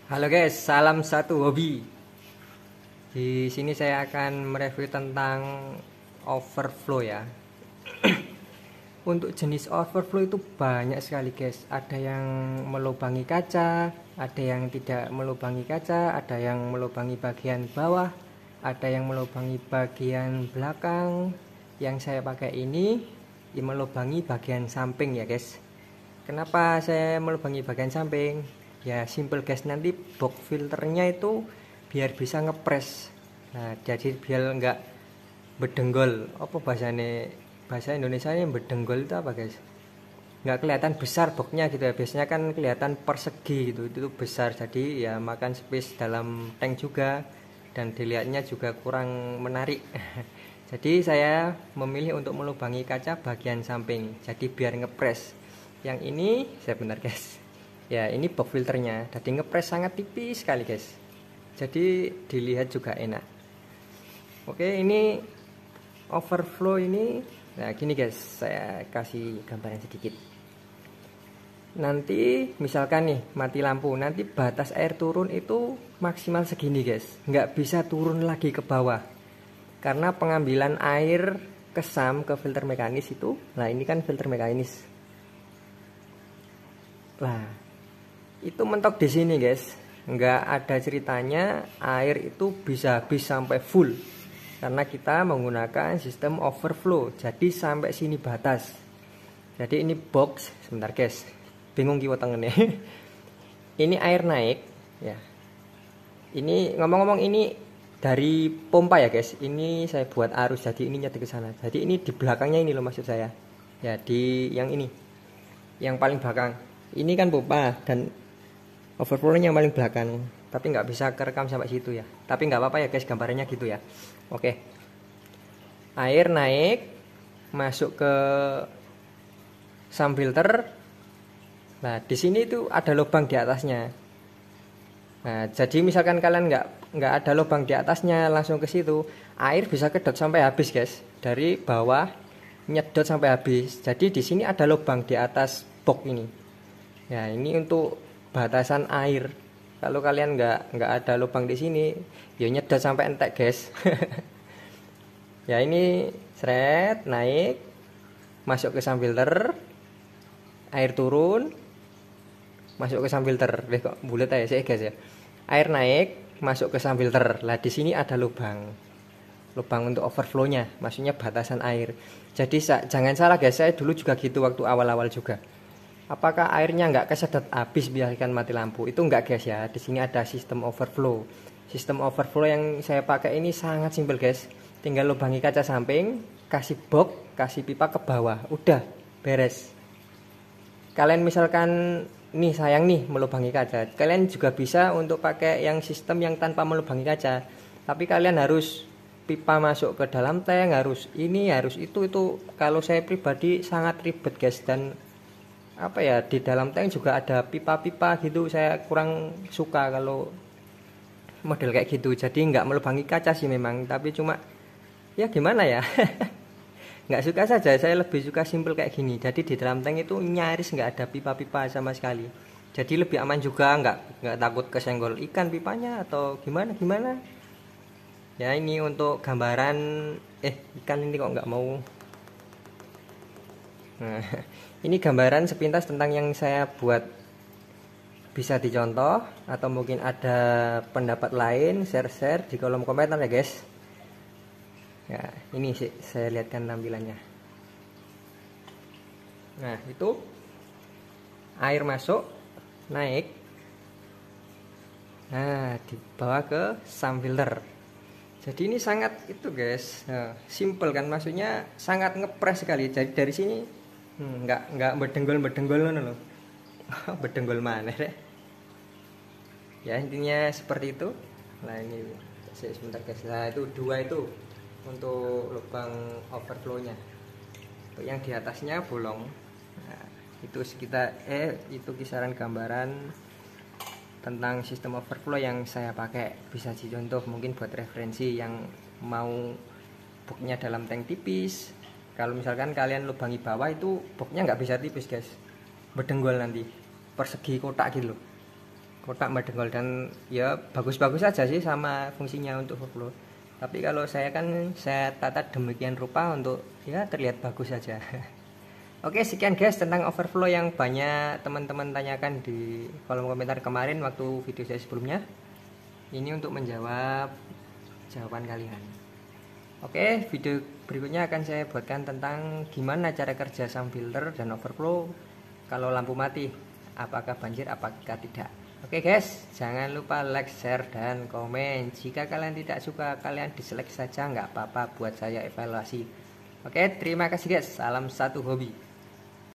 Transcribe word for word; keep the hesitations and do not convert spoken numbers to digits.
Halo guys, salam satu hobi. Di sini saya akan mereview tentang overflow ya. Untuk jenis overflow itu banyak sekali guys. Ada yang melubangi kaca, ada yang tidak melubangi kaca, ada yang melubangi bagian bawah, ada yang melubangi bagian belakang. Yang saya pakai ini melubangi bagian samping ya guys. Kenapa saya melubangi bagian samping? Ya simple guys, nanti box filternya itu biar bisa ngepres. Nah jadi biar enggak berdenggol. Apa bahasanya, bahasa Indonesia nya berdenggol itu apa guys? Nggak kelihatan besar boxnya gitu ya. Biasanya kan kelihatan persegi gitu, itu besar, jadi ya makan space dalam tank juga, dan dilihatnya juga kurang menarik. Jadi saya memilih untuk melubangi kaca bagian samping, jadi biar ngepres. Yang ini saya benar guys, ya ini box filternya, jadi ngepres sangat tipis sekali guys, jadi dilihat juga enak. Oke, ini overflow ini. Nah gini guys, saya kasih gambaran sedikit. Nanti misalkan nih mati lampu, nanti batas air turun itu maksimal segini guys, nggak bisa turun lagi ke bawah, karena pengambilan air kesam ke filter mekanis itu. Nah ini kan filter mekanis, nah itu mentok di sini guys, nggak ada ceritanya air itu bisa habis sampai full, karena kita menggunakan sistem overflow. Jadi sampai sini batas. Jadi ini box, sebentar guys, bingung kiwa tangannya. Ini air naik ya. Ini ngomong-ngomong ini dari pompa ya guys. Ini saya buat arus, jadi ini nyatu ke sana. Jadi ini di belakangnya ini loh maksud saya. Ya di yang ini, yang paling belakang. Ini kan pompa dan overflow-nya yang paling belakang, tapi nggak bisa kerekam sampai situ ya. Tapi nggak apa-apa ya guys, gambarnya gitu ya. Oke, air naik masuk ke sump filter. Nah di sini itu ada lubang di atasnya. Nah jadi misalkan kalian nggak nggak ada lubang di atasnya langsung ke situ, air bisa kedot sampai habis guys, dari bawah nyedot sampai habis. Jadi di sini ada lubang di atas box ini. Ya ini untuk batasan air. Kalau kalian nggak nggak ada lubang di sini, ya nyedot sampai entek guys. Ya ini seret naik masuk ke sump filter, air turun masuk ke sump filter. Deh kok bulat aja sih guys ya. Air naik masuk ke sump filter. Lah di sini ada lubang, lubang untuk overflownya, maksudnya batasan air. Jadi jangan salah guys, saya dulu juga gitu waktu awal-awal juga. Apakah airnya nggak kesedot habis biarkan mati lampu? Itu enggak guys ya. Di sini ada sistem overflow. Sistem overflow yang saya pakai ini sangat simpel guys. Tinggal lubangi kaca samping, kasih box, kasih pipa ke bawah, udah beres. Kalian misalkan nih sayang nih melubangi kaca, kalian juga bisa untuk pakai yang sistem yang tanpa melubangi kaca. Tapi kalian harus pipa masuk ke dalam tank, harus ini, harus itu. Itu kalau saya pribadi sangat ribet guys, dan apa ya, di dalam tank juga ada pipa-pipa gitu. Saya kurang suka kalau model kayak gitu. Jadi nggak melubangi kaca sih memang, tapi cuma ya gimana ya, nggak suka saja. Saya lebih suka simple kayak gini. Jadi di dalam tank itu nyaris nggak ada pipa-pipa sama sekali. Jadi lebih aman juga, nggak nggak takut kesenggol ikan pipanya atau gimana gimana. Ya ini untuk gambaran. Eh ikan ini kok nggak mau. Nah, ini gambaran sepintas tentang yang saya buat. Bisa dicontoh atau mungkin ada pendapat lain, share-share di kolom komentar ya guys. Ya, ini sih saya lihatkan tampilannya. Nah, itu air masuk, naik. Nah, dibawa ke sump filter. Jadi ini sangat itu guys, nah, simple kan, maksudnya sangat ngepres sekali. Jadi dari sini Hmm, nggak nggak berdenggol berdenggol loh. Berdenggol mana deh. Ya intinya seperti itu. Nah ini sebentar guys. Nah itu dua itu untuk lubang overflownya. Untuk yang di atasnya bolong. Nah, itu sekitar eh itu kisaran gambaran tentang sistem overflow yang saya pakai. Bisa dicontoh mungkin buat referensi yang mau boxnya dalam tank tipis. Kalau misalkan kalian lubangi bawah itu boxnya nggak bisa tipis guys, berdenggol nanti persegi kotak gitu loh. kotak madengol, dan ya bagus-bagus aja sih sama fungsinya untuk overflow. Tapi kalau saya kan saya tata demikian rupa untuk ya terlihat bagus saja. Oke, sekian guys tentang overflow yang banyak teman-teman tanyakan di kolom komentar kemarin waktu video saya sebelumnya. Ini untuk menjawab jawaban kalian. Oke, video berikutnya akan saya buatkan tentang gimana cara kerja sum filter dan overflow kalau lampu mati, apakah banjir apakah tidak. Oke guys, jangan lupa like, share, dan komen. Jika kalian tidak suka, kalian dislike saja, nggak apa-apa buat saya evaluasi. Oke, terima kasih guys, salam satu hobi.